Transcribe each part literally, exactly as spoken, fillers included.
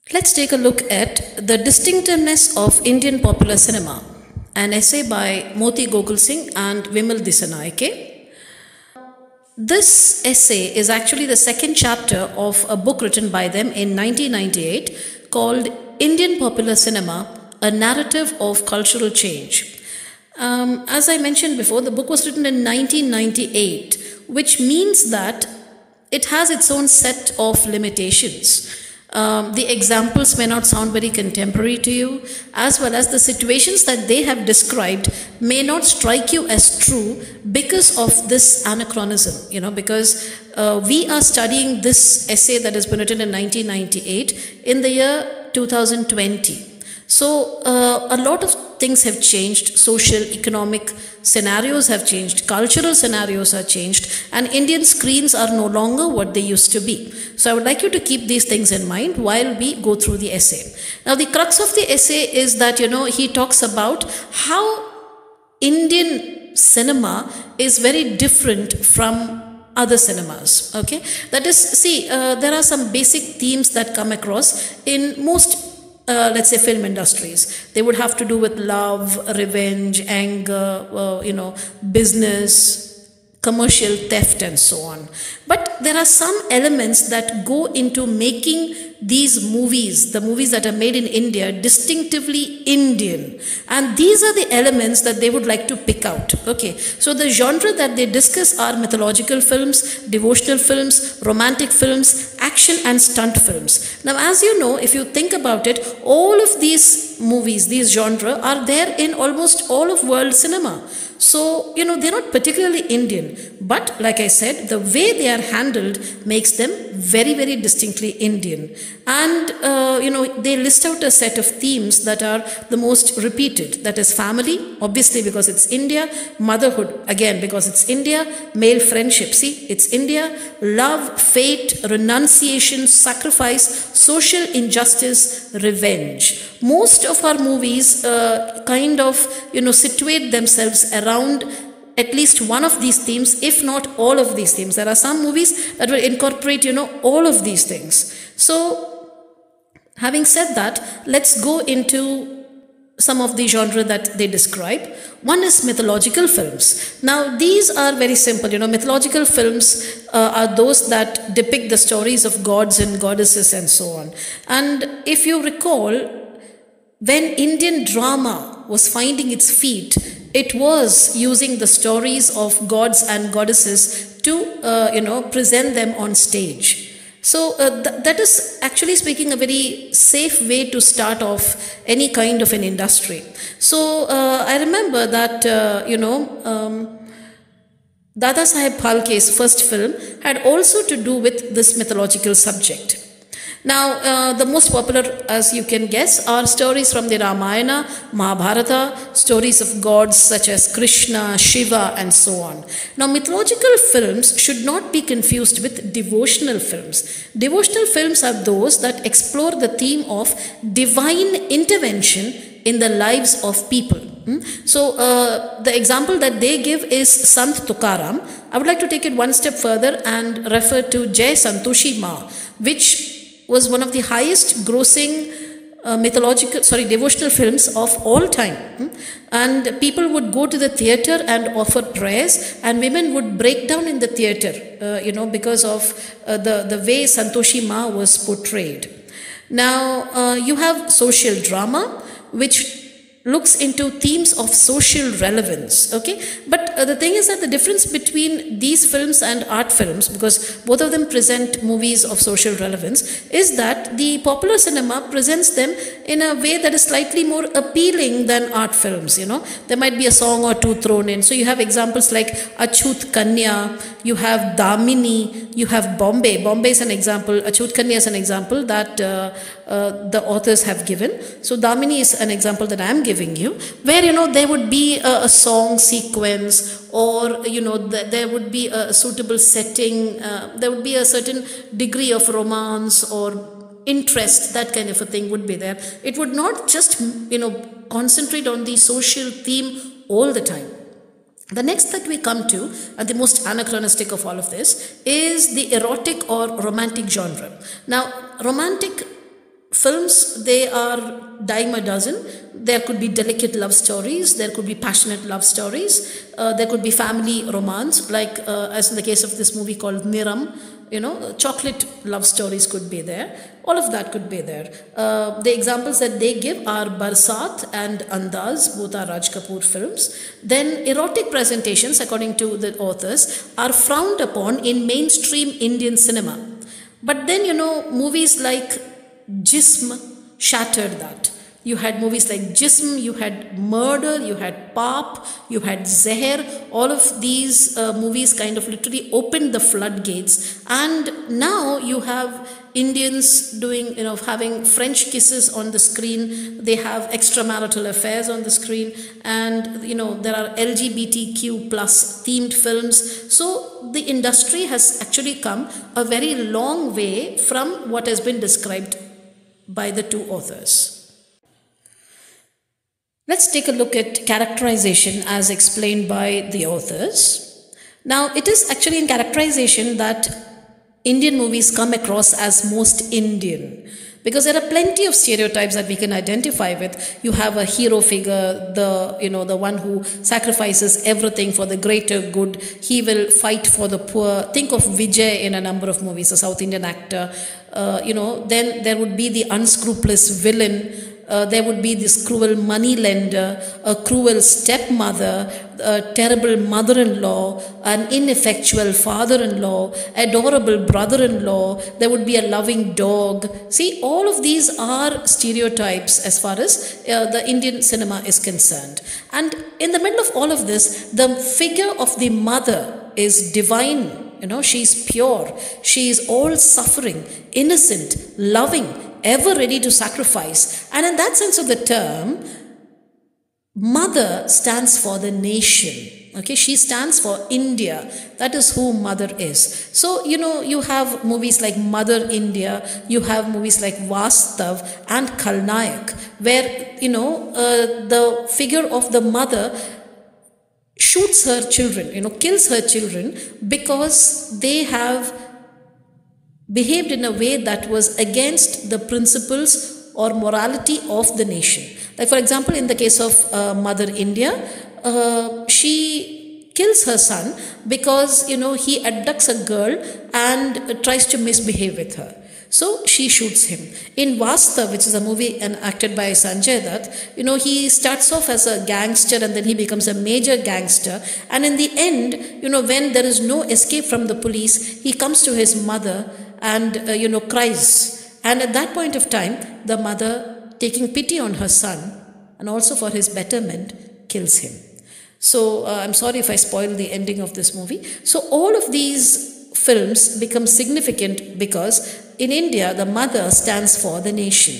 Let's take a look at the distinctiveness of Indian popular cinema, an essay by Moti Gokul Singh and Vimal Dissanayake. This essay is actually the second chapter of a book written by them in nineteen ninety-eight called Indian Popular Cinema, A Narrative of Cultural Change. Um, as I mentioned before, the book was written in nineteen ninety-eight, which means that it has its own set of limitations. Um, the examples may not sound very contemporary to you, as well as the situations that they have described may not strike you as true because of this anachronism, you know, because uh, we are studying this essay that has been written in nineteen ninety-eight in the year two thousand twenty. So uh, a lot of things have changed, social, economic scenarios have changed, cultural scenarios have changed, and Indian screens are no longer what they used to be. So I would like you to keep these things in mind while we go through the essay. Now the crux of the essay is that, you know, he talks about how Indian cinema is very different from other cinemas, okay? That is, see, uh, there are some basic themes that come across in most Uh, let's say film industries. They would have to do with love, revenge, anger, uh, you know, business, commercial theft, and so on. But there are some elements that go into making these movies, the movies that are made in India, distinctively Indian. And these are the elements that they would like to pick out. Okay, so the genre that they discuss are mythological films, devotional films, romantic films, action and stunt films. Now, as you know, if you think about it, all of these movies, these genre are there in almost all of world cinema. So, you know, they're not particularly Indian, but like I said, the way they are handled makes them very, very distinctly Indian. And, uh, you know, they list out a set of themes that are the most repeated. That is family, obviously because it's India, motherhood, again because it's India, male friendship, see, it's India, love, fate, renunciation, sacrifice, social injustice, revenge. Most of our movies uh, kind of, you know, situate themselves around at least one of these themes, if not all of these themes. There are some movies that will incorporate, you know, all of these things. So, having said that, let's go into some of the genre that they describe. One is mythological films. Now, these are very simple. You know, mythological films uh, are those that depict the stories of gods and goddesses and so on. And if you recall, when Indian drama was finding its feet, it was using the stories of gods and goddesses to, uh, you know, present them on stage. So uh, th that is actually speaking a very safe way to start off any kind of an industry. So uh, I remember that, uh, you know, um, Dada Saheb Phalke's first film had also to do with this mythological subject. Now, uh, the most popular, as you can guess, are stories from the Ramayana, Mahabharata, stories of gods such as Krishna, Shiva, and so on. Now, mythological films should not be confused with devotional films. Devotional films are those that explore the theme of divine intervention in the lives of people. Hmm? So, uh, the example that they give is Sant Tukaram. I would like to take it one step further and refer to Jai Santoshi Ma, which was one of the highest grossing uh, mythological, sorry, devotional films of all time. Hmm? And people would go to the theater and offer prayers, and women would break down in the theater, uh, you know, because of uh, the, the way Santoshi Ma was portrayed. Now, uh, you have social drama, which looks into themes of social relevance, okay? But uh, the thing is that the difference between these films and art films, because both of them present movies of social relevance, is that the popular cinema presents them in a way that is slightly more appealing than art films, you know? There might be a song or two thrown in. So you have examples like Achut Kanya, you have Damini, you have Bombay. Bombay is an example, Achut Kanya is an example that uh, uh, the authors have given. So Damini is an example that I am giving you, where, you know, there would be a, a song sequence, or, you know, th there would be a suitable setting, uh, there would be a certain degree of romance or interest, that kind of a thing would be there. It would not just, you know, concentrate on the social theme all the time. The next that we come to, and the most anachronistic of all of this, is the erotic or romantic genre. Now, romantic films, they are dime a dozen. There could be delicate love stories, there could be passionate love stories, uh, there could be family romance, like uh, as in the case of this movie called Niram, you know, chocolate love stories could be there. All of that could be there. Uh, the examples that they give are Barsat and Andaz, both are Raj Kapoor films. Then erotic presentations, according to the authors, are frowned upon in mainstream Indian cinema. But then, you know, movies like Jism shattered that. You had movies like Jism, you had Murder, you had Paap, you had Zeher. All of these uh, movies kind of literally opened the floodgates. And now you have Indians doing, you know, having French kisses on the screen. They have extramarital affairs on the screen. And, you know, there are L G B T Q plus themed films. So the industry has actually come a very long way from what has been described by the two authors. Let's take a look at characterization as explained by the authors. Now, it is actually in characterization that Indian movies come across as most Indian, because there are plenty of stereotypes that we can identify with. You have a hero figure, the, you know, the one who sacrifices everything for the greater good. He will fight for the poor. Think of Vijay in a number of movies, a South Indian actor. Uh, you know, then there would be the unscrupulous villain. Uh, there would be this cruel money lender, a cruel stepmother, a terrible mother-in-law, an ineffectual father-in-law, adorable brother-in-law. There would be a loving dog. See, all of these are stereotypes as far as uh, the Indian cinema is concerned. And in the middle of all of this, the figure of the mother is divine. You know, she's pure. She is all suffering, innocent, loving, ever ready to sacrifice. And in that sense of the term, mother stands for the nation. Okay, she stands for India. That is who mother is. So, you know, you have movies like Mother India, you have movies like Vastav and Khalnayak, where, you know, uh, the figure of the mother shoots her children, you know, kills her children because they have behaved in a way that was against the principles or morality of the nation. Like, for example, in the case of uh, Mother India, uh, she kills her son because, you know, he abducts a girl and uh, tries to misbehave with her. So she shoots him. In Vastav, which is a movie and acted by Sanjay Dutt, you know, he starts off as a gangster and then he becomes a major gangster. And in the end, you know, when there is no escape from the police, he comes to his mother and, uh, you know, cries. And at that point of time, the mother, taking pity on her son and also for his betterment, kills him. So uh, I'm sorry if I spoil the ending of this movie. So all of these films become significant because in India, the mother stands for the nation.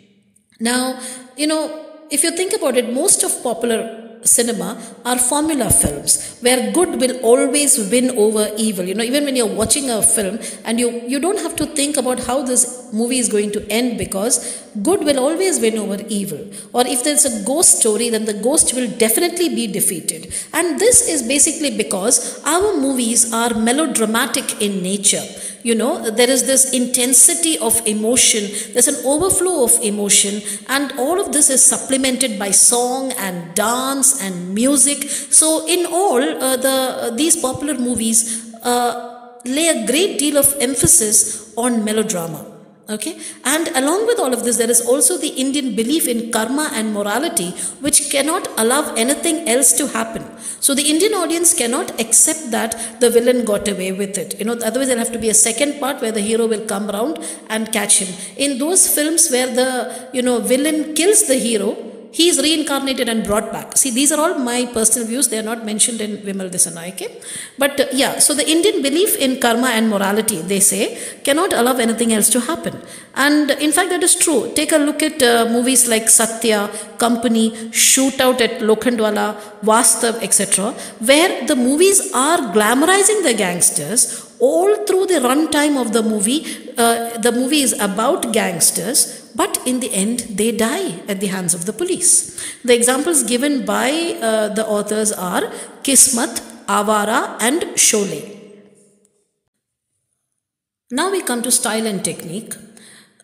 Now, you know, if you think about it, most of popular cinema are formula films where good will always win over evil. You know, even when you're watching a film and you, you don't have to think about how this movie is going to end because good will always win over evil. Or if there's a ghost story, then the ghost will definitely be defeated. And this is basically because our movies are melodramatic in nature. You know, there is this intensity of emotion, there's an overflow of emotion, and all of this is supplemented by song and dance and music. So in all, uh, the uh, these popular movies uh, lay a great deal of emphasis on melodrama. Okay, and along with all of this, there is also the Indian belief in karma and morality, which cannot allow anything else to happen. So the Indian audience cannot accept that the villain got away with it. You know, otherwise there'll have to be a second part where the hero will come around and catch him. In those films where the, you know, villain kills the hero, he is reincarnated and brought back. See, these are all my personal views. They are not mentioned in Vimal Dissanayake. But uh, yeah, so the Indian belief in karma and morality, they say, cannot allow anything else to happen. And in fact, that is true. Take a look at uh, movies like Satya, Company, Shootout at Lokhandwala, Vastav, et cetera, where the movies are glamorizing the gangsters. All through the runtime of the movie, uh, the movie is about gangsters, but in the end, they die at the hands of the police. The examples given by uh, the authors are Kismat, Avara, and Sholay. Now we come to style and technique.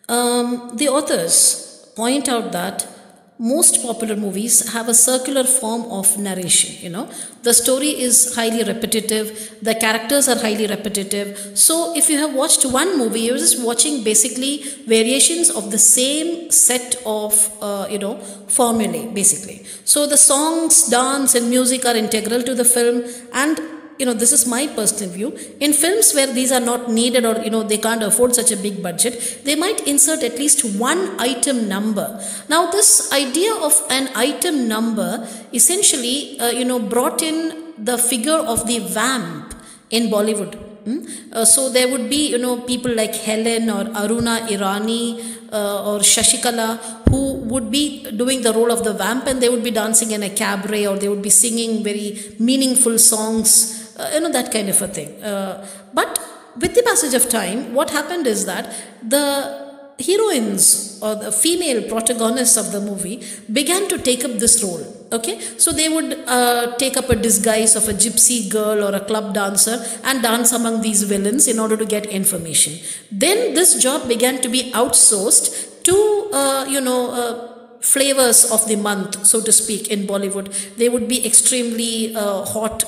Um, the authors point out that most popular movies have a circular form of narration. You know, the story is highly repetitive, the characters are highly repetitive. So if you have watched one movie, you're just watching basically variations of the same set of uh, you know formulae basically. So the songs, dance and music are integral to the film. And you know, this is my personal view. In films where these are not needed, or you know they can't afford such a big budget, they might insert at least one item number. Now this idea of an item number essentially uh, you know brought in the figure of the vamp in Bollywood. Hmm? Uh, so there would be you know people like Helen or Aruna Irani uh, or Shashikala, who would be doing the role of the vamp, and they would be dancing in a cabaret, or they would be singing very meaningful songs. Uh, you know, that kind of a thing. Uh, but with the passage of time, what happened is that the heroines or the female protagonists of the movie began to take up this role. Okay, so they would uh, take up a disguise of a gypsy girl or a club dancer and dance among these villains in order to get information. Then this job began to be outsourced to, uh, you know, uh, flavors of the month, so to speak, in Bollywood. They would be extremely uh, hot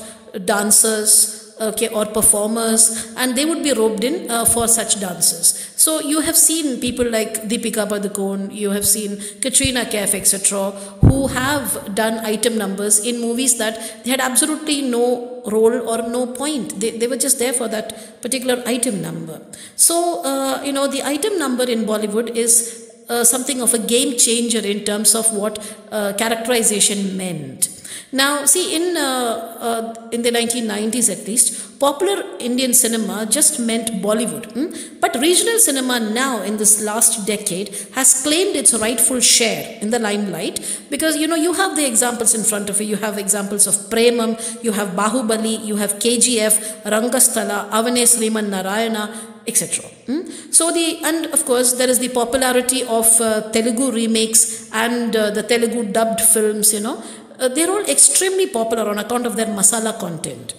dancers, okay, or performers, and they would be roped in uh, for such dances. So you have seen people like Deepika Padukone, you have seen Katrina Kaif, et cetera, who have done item numbers in movies that they had absolutely no role or no point. They, they were just there for that particular item number. So, uh, you know, the item number in Bollywood is uh, something of a game changer in terms of what uh, characterization meant. Now, see, in uh, uh, in the nineteen nineties at least, popular Indian cinema just meant Bollywood. Hmm? But regional cinema now, in this last decade, has claimed its rightful share in the limelight, because, you know, you have the examples in front of you. You have examples of Premam, you have Bahubali, you have K G F, Rangasthala, Avane Sriman Narayana, et cetera. Hmm? So the, and of course there is the popularity of uh, Telugu remakes and uh, the Telugu dubbed films, you know. Uh, they're all extremely popular on account of their masala content.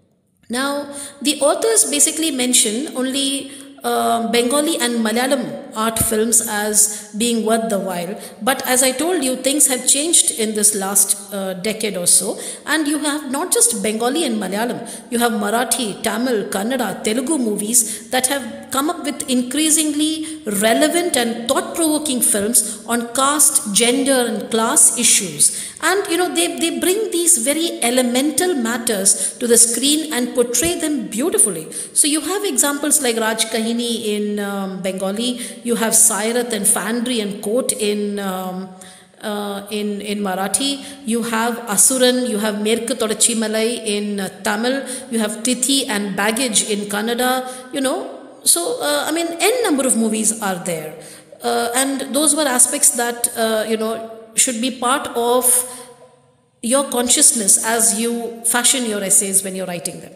Now, the authors basically mention only uh, Bengali and Malayalam art films as being worth the while. But as I told you, things have changed in this last uh, decade or so. And you have not just Bengali and Malayalam, you have Marathi, Tamil, Kannada, Telugu movies that have come up with increasingly relevant and thought-provoking films on caste, gender and class issues. And you know, they, they bring these very elemental matters to the screen and portray them beautifully. So you have examples like Raj Kahini in um, Bengali, you have Sairath and Fandri and Kot in um, uh, in in Marathi, you have Asuran, you have Merku Todachi Malai in uh, Tamil, you have Tithi and Baggage in Kannada, you know. So uh, I mean, n number of movies are there, uh, and those were aspects that uh, you know should be part of your consciousness as you fashion your essays when you're writing them.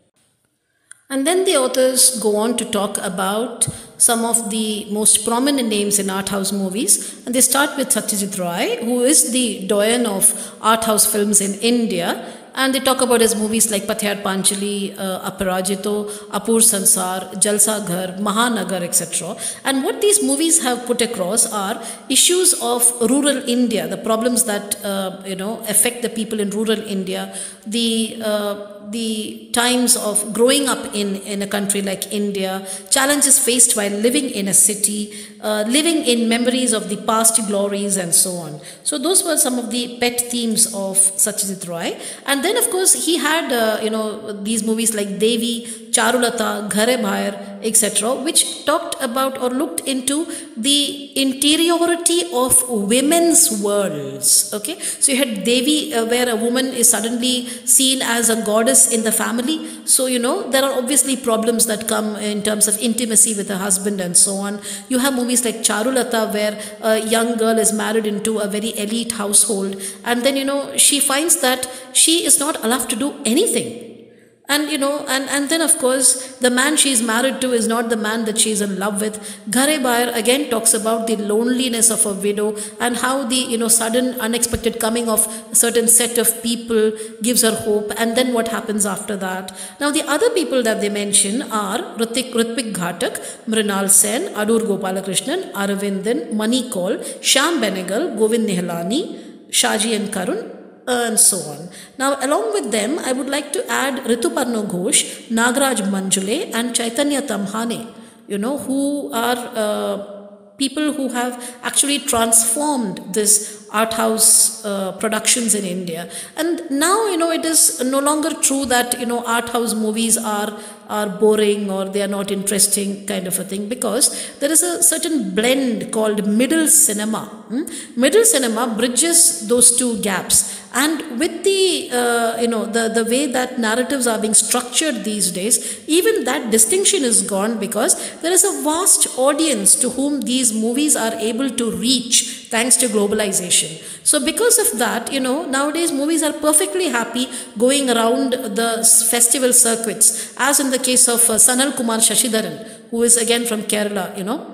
And then the authors go on to talk about some of the most prominent names in art house movies. And they start with Satyajit Ray, who is the doyen of art house films in India. And they talk about his movies like Pathyar Panchali, uh, Aparajito, Apur Sansar, Jalsa Ghar, Mahanagar, et cetera. And what these movies have put across are issues of rural India, the problems that uh, you know affect the people in rural India, the uh, the times of growing up in, in a country like India, challenges faced while living in a city, uh, living in memories of the past glories and so on. So those were some of the pet themes of Satyajit Ray. And then of course he had uh, you know these movies like Devi, Charulata, Ghare Bhair, et cetera, which talked about or looked into the interiority of women's worlds. Okay, so you had Devi, uh, where a woman is suddenly seen as a goddess in the family. So you know there are obviously problems that come in terms of intimacy with her husband and so on. You have movies like Charulata, where a young girl is married into a very elite household, and then you know she finds that she is not allowed to do anything. And you know, and, and then of course, the man she's married to is not the man that she's in love with. Ghare Bahar again talks about the loneliness of a widow and how the, you know, sudden unexpected coming of a certain set of people gives her hope, and then what happens after that. Now the other people that they mention are Ritwik, Ritwik Ghatak, Mrinal Sen, Adur Gopalakrishnan, Aravindan, Mani Kaul, Shyam Benegal, Govind Nihalani, Shaji and Karun, and so on. Now along with them, I would like to add Rituparno Ghosh, Nagraj Manjule and Chaitanya Tamhane, you know, who are uh, people who have actually transformed this art house uh, productions in India. And now, you know, it is no longer true that, you know, art house movies are are boring or they are not interesting kind of a thing, because there is a certain blend called middle cinema. Hmm? Middle cinema bridges those two gaps. And with the, uh, you know, the, the way that narratives are being structured these days, even that distinction is gone, because there is a vast audience to whom these movies are able to reach thanks to globalization. So because of that, you know, nowadays movies are perfectly happy going around the festival circuits, as in the case of uh, Sanal Kumar Shashidharan, who is again from Kerala, you know.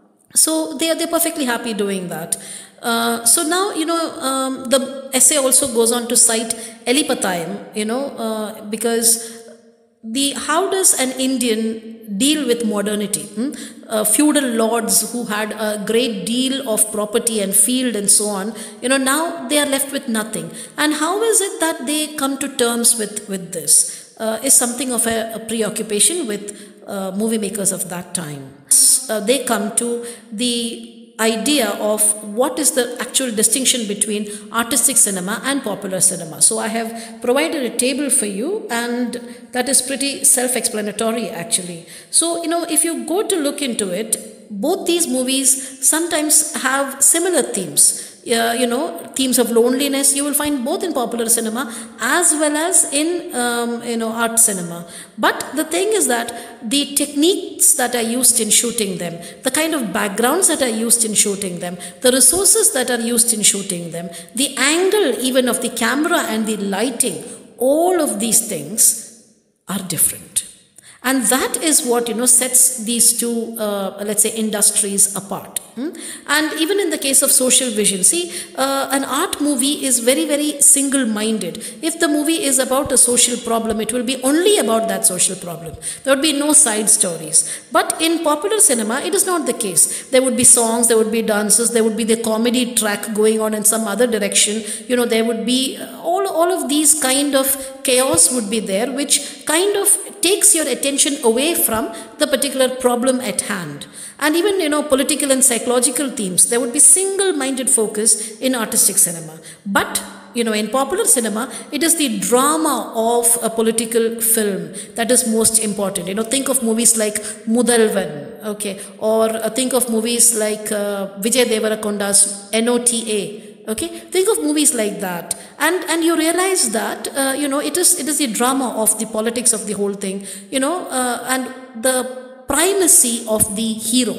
So they are they're perfectly happy doing that. Uh, so now, you know, um, the essay also goes on to cite Elipatayam, you know, uh, because the how does an Indian deal with modernity? Hmm? Uh, feudal lords who had a great deal of property and field and so on, you know, now they are left with nothing. And how is it that they come to terms with, with this? Uh, is something of a, a preoccupation with uh, movie makers of that time. Uh, they come to the idea of what is the actual distinction between artistic cinema and popular cinema. So I have provided a table for you, and that is pretty self-explanatory actually. So, you know, if you go to look into it, both these movies sometimes have similar themes. Uh, you know, themes of loneliness you will find both in popular cinema as well as in, um, you know, art cinema. But the thing is that the techniques that are used in shooting them, the kind of backgrounds that are used in shooting them, the resources that are used in shooting them, the angle even of the camera and the lighting, all of these things are different. And that is what, you know, sets these two, uh, let's say, industries apart. Hmm? And even in the case of social vision, see, uh, an art movie is very, very single-minded. If the movie is about a social problem, it will be only about that social problem. There would be no side stories. But in popular cinema, it is not the case. There would be songs, there would be dances, there would be the comedy track going on in some other direction. You know, there would be all, all of these kind of chaos would be there, which kind of takes your attention away from the particular problem at hand. And even, you know, political and psychological themes, there would be single-minded focus in artistic cinema. But, you know, in popular cinema, it is the drama of a political film that is most important. You know, think of movies like Mudalvan, okay, or uh, think of movies like uh, Vijay Devarakonda's N O T A. Okay, think of movies like that, and and you realize that uh, you know, it is it is the drama of the politics of the whole thing, you know, uh, and the primacy of the hero.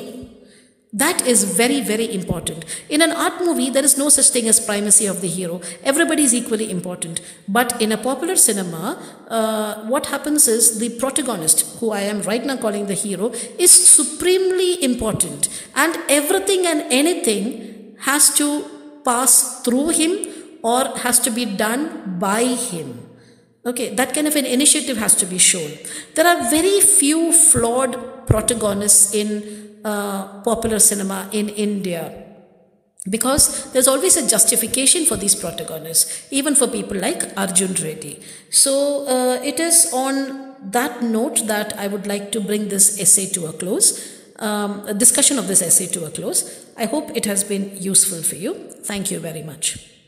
That is very, very important. In an art movie, there is no such thing as primacy of the hero. Everybody is equally important. But in a popular cinema, uh, what happens is the protagonist, who I am right now calling the hero, is supremely important, and everything and anything has to pass through him or has to be done by him. Okay, that kind of an initiative has to be shown. There are very few flawed protagonists in uh, popular cinema in India, because there's always a justification for these protagonists, even for people like Arjun Reddy. So uh, it is on that note that I would like to bring this essay to a close. Um, a discussion of this essay to a close. I hope it has been useful for you. Thank you very much.